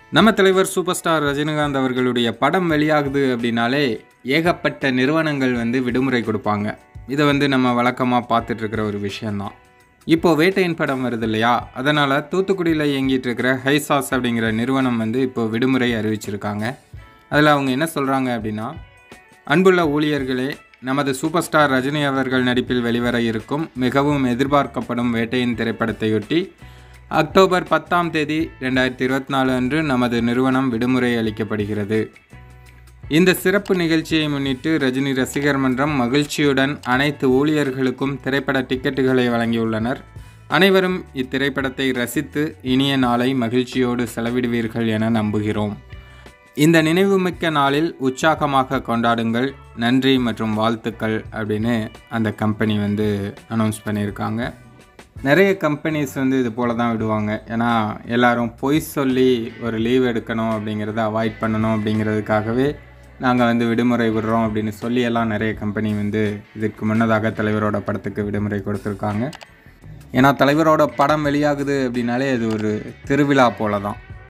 நம்ம தலைவர் super star Rajinikanth அவர்களுடைய படம் வெளியாகுது அப்படின்னாலே ஏகப்பட்ட நிறுவனங்கள் விடுமுறை கொடுப்பாங்க. இதை நம்ம வழக்கமாக பார்த்துட்ருக்கிற ஒரு விஷயந்தான். இப்போது வேட்டையின் படம் வருது இல்லையா, அதனால் தூத்துக்குடியில் இயங்கிட்டு இருக்கிற ஹைசாஸ் அப்படிங்கிற நிறுவனம் இப்போ விடுமுறை அறிவிச்சிருக்காங்க. அதில் அவங்க என்ன சொல்கிறாங்க அப்படின்னா, அன்புள்ள ஊழியர்களே, நமது சூப்பர் ஸ்டார் ரஜினி அவர்கள் நடிப்பில் வெளிவர இருக்கும் மிகவும் எதிர்பார்க்கப்படும் வேட்டையின் திரைப்படத்தையொட்டி அக்டோபர் 10ஆம் தேதி 2024 அன்று நமது நிறுவனம் விடுமுறை அளிக்கப்படுகிறது. இந்த சிறப்பு நிகழ்ச்சியை முன்னிட்டு ரஜினி ரசிகர் மன்றம் மகிழ்ச்சியுடன் அனைத்து ஊழியர்களுக்கும் திரைப்பட டிக்கெட்டுகளை வழங்கியுள்ளனர். அனைவரும் இத்திரைப்படத்தை ரசித்து இனிய நாளை மகிழ்ச்சியோடு செலவிடுவீர்கள் என நம்புகிறோம். இந்த நினைவுமிக்க நாளில் உற்சாகமாக கொண்டாடுங்கள். நன்றி மற்றும் வாழ்த்துக்கள் அப்படின்னு அந்த கம்பெனி அனௌன்ஸ் பண்ணியிருக்காங்க. நிறைய கம்பெனிஸ் இது போல தான் விடுவாங்க. ஏன்னா எல்லோரும் பொய் சொல்லி ஒரு லீவ் எடுக்கணும் அப்படிங்கிறத அவாய்ட் பண்ணணும் அப்படிங்கிறதுக்காகவே நாங்கள் விடுமுறை விடுறோம் அப்படின்னு சொல்லி எல்லாம் நிறைய கம்பெனி இதுக்கு முன்னதாக தலைவரோட படத்துக்கு விடுமுறை கொடுத்துருக்காங்க. ஏன்னா தலைவரோட படம் வெளியாகுது அப்படின்னாலே அது ஒரு திருவிழா போல தான்.